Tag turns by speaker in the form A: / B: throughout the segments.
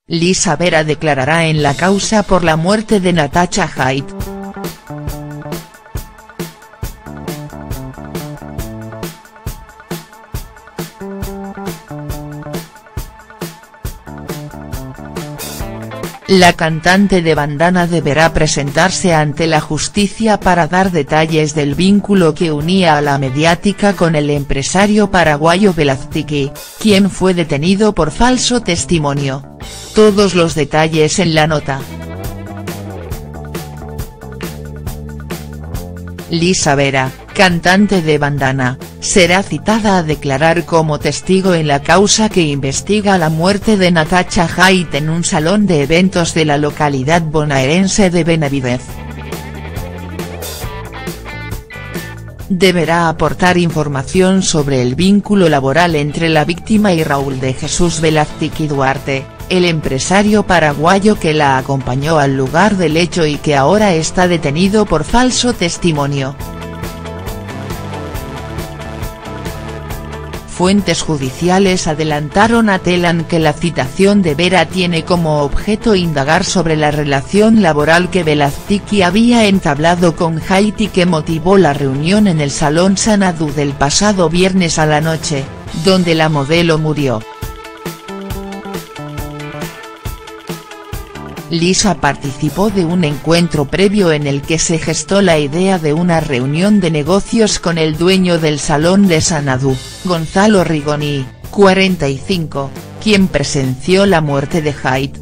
A: Lisa Vera declarará en la causa por la muerte de Natasha Haidt. La cantante de Bandana deberá presentarse ante la justicia para dar detalles del vínculo que unía a la mediática con el empresario paraguayo Velázquez, quien fue detenido por falso testimonio. Todos los detalles en la nota. Lisa Vera, cantante de Bandana, será citada a declarar como testigo en la causa que investiga la muerte de Natasha Haidt en un salón de eventos de la localidad bonaerense de Benavídez. Deberá aportar información sobre el vínculo laboral entre la víctima y Raúl de Jesús Velázquez Duarte, el empresario paraguayo que la acompañó al lugar del hecho y que ahora está detenido por falso testimonio. Fuentes judiciales adelantaron a Telan que la citación de Vera tiene como objeto indagar sobre la relación laboral que Velázquez había entablado con Haidt y que motivó la reunión en el Salón Xanadu del pasado viernes a la noche, donde la modelo murió. Lisa participó de un encuentro previo en el que se gestó la idea de una reunión de negocios con el dueño del Salón de Xanadu, Gonzalo Rigoni, 45, quien presenció la muerte de Haidt.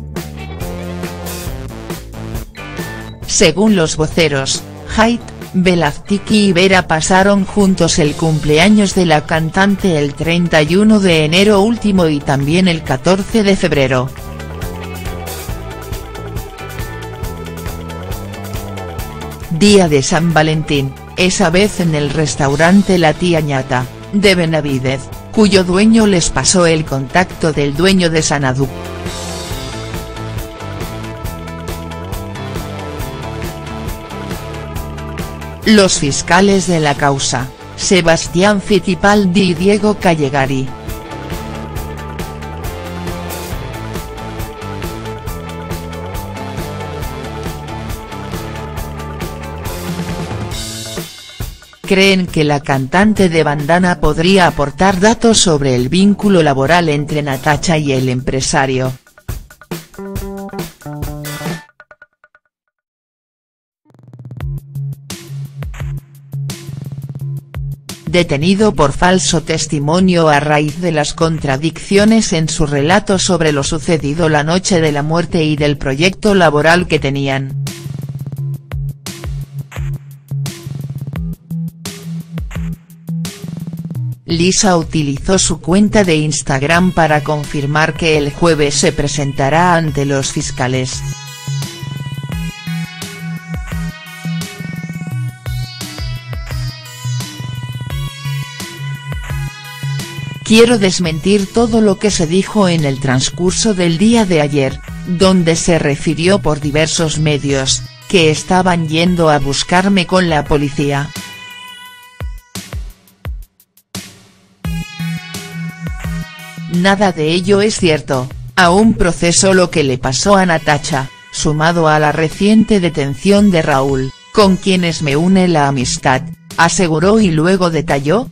A: Según los voceros, Haidt, Velázquez y Vera pasaron juntos el cumpleaños de la cantante el 31 de enero último y también el 14 de febrero. Día de San Valentín, esa vez en el restaurante La Tía Ñata, de Benavídez, cuyo dueño les pasó el contacto del dueño de Xanadu. Los fiscales de la causa, Sebastián Fittipaldi y Diego Callegari. Creen que la cantante de Bandana podría aportar datos sobre el vínculo laboral entre Natasha y el empresario. Detenido por falso testimonio a raíz de las contradicciones en su relato sobre lo sucedido la noche de la muerte y del proyecto laboral que tenían. Lisa utilizó su cuenta de Instagram para confirmar que el jueves se presentará ante los fiscales. Quiero desmentir todo lo que se dijo en el transcurso del día de ayer, donde se refirió por diversos medios, que estaban yendo a buscarme con la policía. Nada de ello es cierto, aún proceso lo que le pasó a Natasha, sumado a la reciente detención de Raúl, con quienes me une la amistad, aseguró y luego detalló.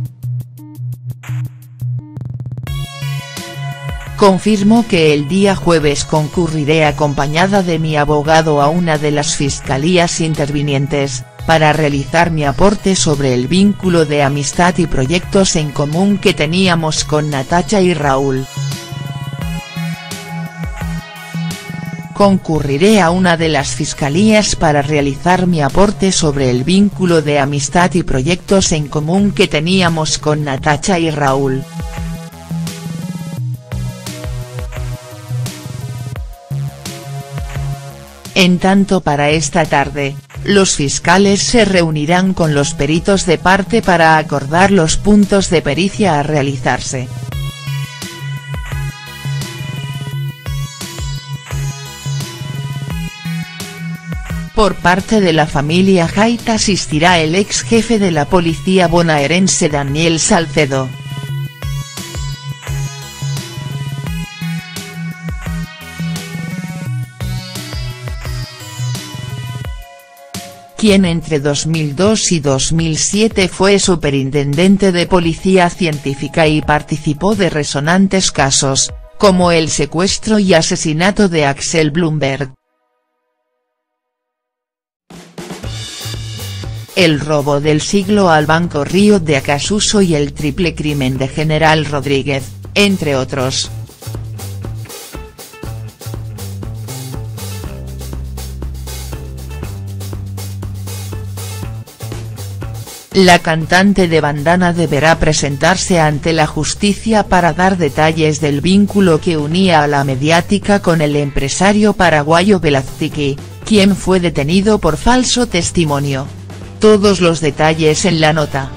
A: Confirmo que el día jueves concurriré acompañada de mi abogado a una de las fiscalías intervinientes, para realizar mi aporte sobre el vínculo de amistad y proyectos en común que teníamos con Natasha y Raúl. Concurriré a una de las fiscalías para realizar mi aporte sobre el vínculo de amistad y proyectos en común que teníamos con Natasha y Raúl. En tanto, para esta tarde, los fiscales se reunirán con los peritos de parte para acordar los puntos de pericia a realizarse. Por parte de la familia Haidt asistirá el ex jefe de la policía bonaerense Daniel Salcedo. quien entre 2002 y 2007 fue superintendente de Policía Científica y participó de resonantes casos, como el secuestro y asesinato de Axel Blumberg, el robo del siglo al Banco Río de Acasuso y el triple crimen de General Rodríguez, entre otros. La cantante de Bandana deberá presentarse ante la justicia para dar detalles del vínculo que unía a la mediática con el empresario paraguayo Velazquiki, quien fue detenido por falso testimonio. Todos los detalles en la nota.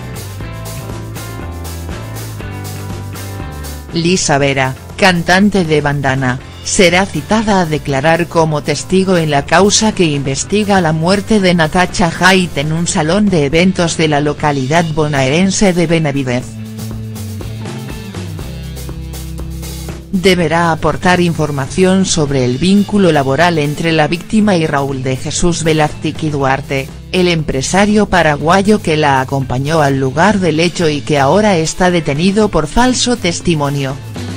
A: Lisa Vera, cantante de Bandana, será citada a declarar como testigo en la causa que investiga la muerte de Natacha Haidt en un salón de eventos de la localidad bonaerense de Benavídez. Deberá aportar información sobre el vínculo laboral entre la víctima y Raúl de Jesús Velazquiki Duarte, el empresario paraguayo que la acompañó al lugar del hecho y que ahora está detenido por falso testimonio.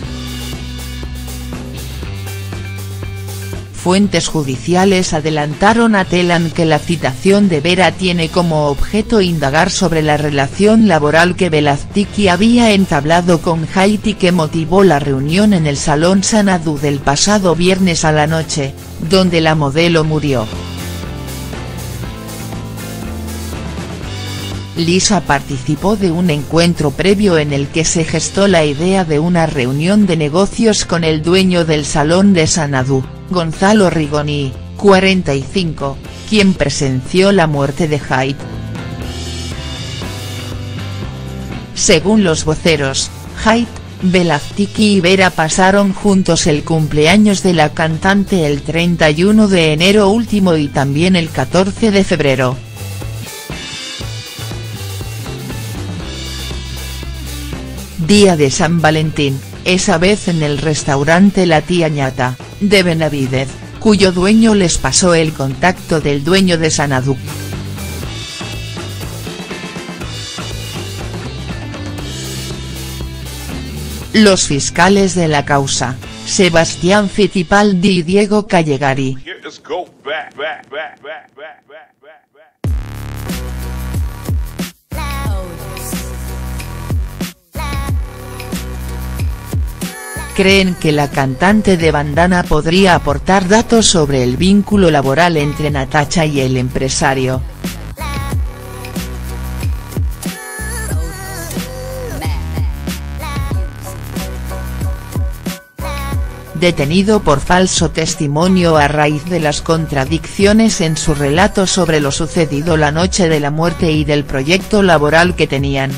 A: Fuentes judiciales adelantaron a Telan que la citación de Vera tiene como objeto indagar sobre la relación laboral que Velazquiki había entablado con Haidt y que motivó la reunión en el Salón Xanadu del pasado viernes a la noche, donde la modelo murió. Lisa participó de un encuentro previo en el que se gestó la idea de una reunión de negocios con el dueño del Salón de Xanadu, Gonzalo Rigoni, 45, quien presenció la muerte de Haidt. Según los voceros, Haidt, Velazquiki y Vera pasaron juntos el cumpleaños de la cantante el 31 de enero último y también el 14 de febrero. Día de San Valentín, esa vez en el restaurante La Tía Ñata, de Benavídez, cuyo dueño les pasó el contacto del dueño de Xanadu. Los fiscales de la causa, Sebastián Fittipaldi y Diego Callegari, creen que la cantante de Bandana podría aportar datos sobre el vínculo laboral entre Natacha y el empresario. Detenido por falso testimonio a raíz de las contradicciones en su relato sobre lo sucedido la noche de la muerte y del proyecto laboral que tenían.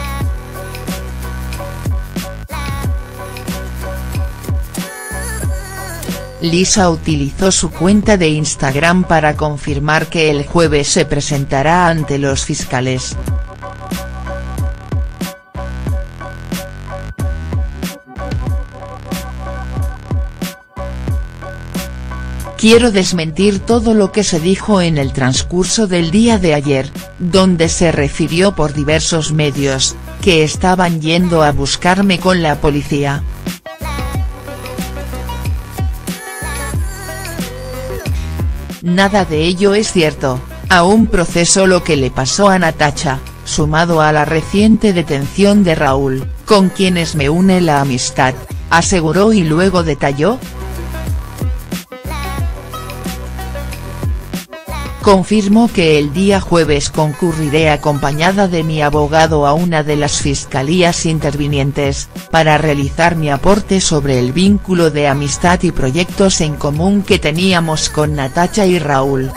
A: Lisa utilizó su cuenta de Instagram para confirmar que el jueves se presentará ante los fiscales. Quiero desmentir todo lo que se dijo en el transcurso del día de ayer, donde se refirió por diversos medios, que estaban yendo a buscarme con la policía. Nada de ello es cierto, aún proceso lo que le pasó a Natacha, sumado a la reciente detención de Raúl, con quienes me une la amistad, aseguró y luego detalló. Confirmo que el día jueves concurriré acompañada de mi abogado a una de las fiscalías intervinientes, para realizar mi aporte sobre el vínculo de amistad y proyectos en común que teníamos con Natacha y Raúl.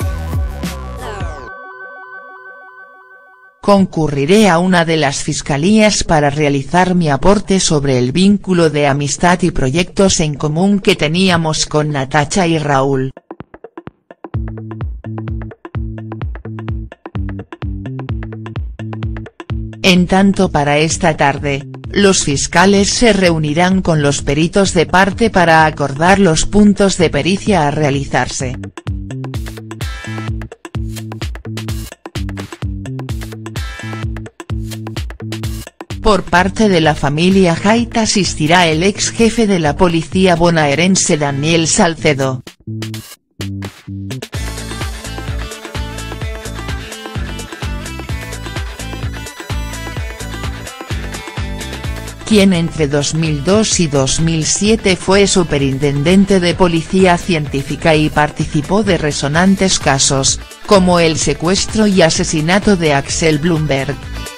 A: Concurriré a una de las fiscalías para realizar mi aporte sobre el vínculo de amistad y proyectos en común que teníamos con Natacha y Raúl. En tanto, para esta tarde, los fiscales se reunirán con los peritos de parte para acordar los puntos de pericia a realizarse. Por parte de la familia Haidt asistirá el ex jefe de la policía bonaerense Daniel Salcedo. Quien entre 2002 y 2007 fue superintendente de Policía Científica y participó de resonantes casos, como el secuestro y asesinato de Axel Blumberg,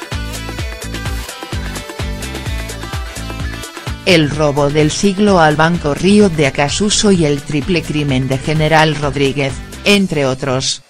A: el robo del siglo al Banco Río de Acasuso y el triple crimen de General Rodríguez, entre otros.